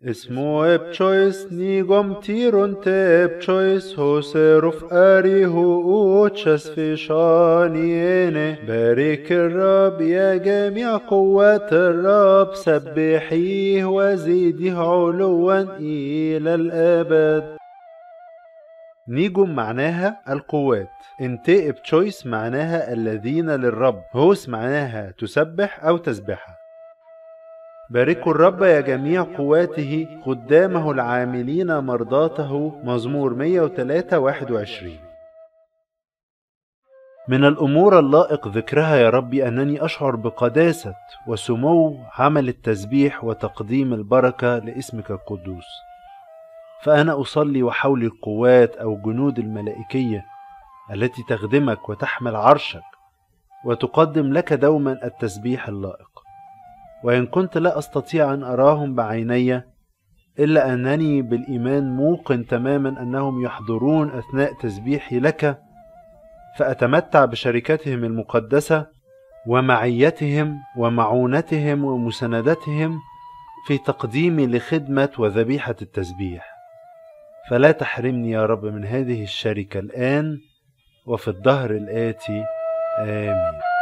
اسمو ابچويس نيغم تيرون تبچويس هوسرف أريهو أوتشس في شانينه. بارك الرب يا جميع قوات الرب، سبحيه وزيده علوا إلى الأبد. نيجوم معناها القوات، انتي ابچويس معناها الذين للرب، هوس معناها تسبح أو تسبحها. باركوا الرب يا جميع قواته، خدامه العاملين مرضاته. مزمور 103:21. من الأمور اللائق ذكرها يا ربي أنني أشعر بقداسة وسمو عمل التسبيح وتقديم البركة لاسمك القدوس. فأنا أصلي وحولي القوات أو جنود الملائكية التي تخدمك وتحمل عرشك وتقدم لك دوما التسبيح اللائق. وإن كنت لا أستطيع أن أراهم بعيني، إلا أنني بالإيمان موقن تماما أنهم يحضرون أثناء تسبيحي لك، فأتمتع بشركتهم المقدسة ومعيتهم ومعونتهم ومساندتهم في تقديمي لخدمة وذبيحة التسبيح. فلا تحرمني يا رب من هذه الشركة الآن وفي الدهر الآتي. آمين.